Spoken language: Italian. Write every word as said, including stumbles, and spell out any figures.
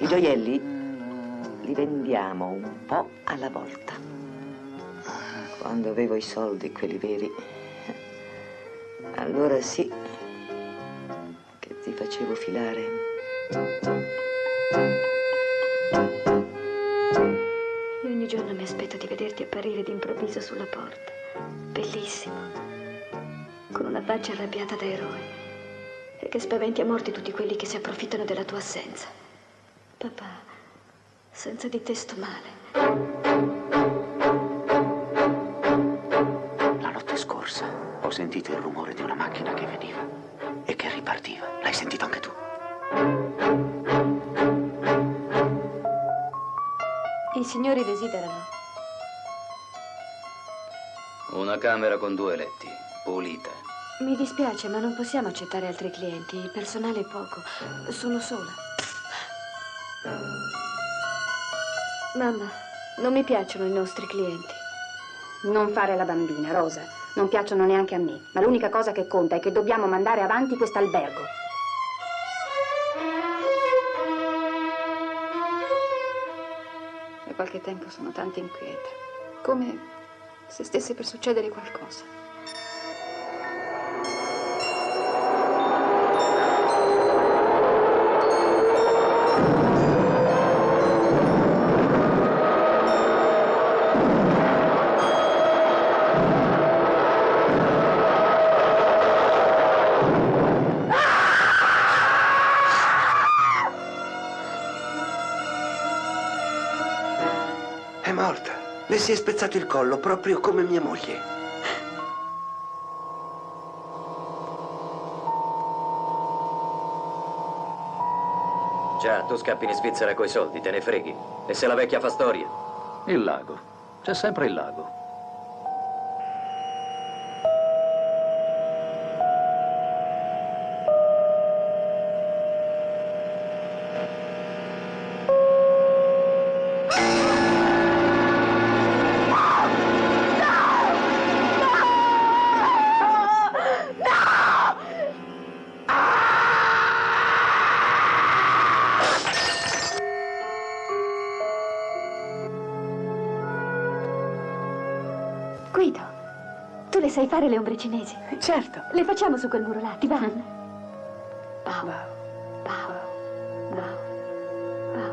I gioielli li vendiamo un po' alla volta. Quando avevo i soldi, quelli veri, allora sì che ti facevo filare. Io ogni giorno mi aspetto di vederti apparire d'improvviso sulla porta. Bellissimo. Con una faccia arrabbiata da eroe. E che spaventi a morte tutti quelli che si approfittano della tua assenza. Papà, senza di te sto male. La notte scorsa ho sentito il rumore di una macchina che veniva e che ripartiva. L'hai sentito anche tu? I signori desiderano. Una camera con due letti, pulita. Mi dispiace, ma non possiamo accettare altri clienti. Il personale è poco. Sono sola. Mamma, non mi piacciono i nostri clienti. Non fare la bambina, Rosa. Non piacciono neanche a me. Ma l'unica cosa che conta è che dobbiamo mandare avanti quest'albergo. Da qualche tempo sono tanto inquieta. Come se stesse per succedere qualcosa. È morta. Le si è spezzato il collo, proprio come mia moglie. Già, tu scappi in Svizzera coi soldi, te ne freghi. E se la vecchia fa storia? Il lago. C'è sempre il lago. Sai fare le ombre cinesi? Certo. Le facciamo su quel muro là, ti va? Pau, Wow. pau, pau, pau.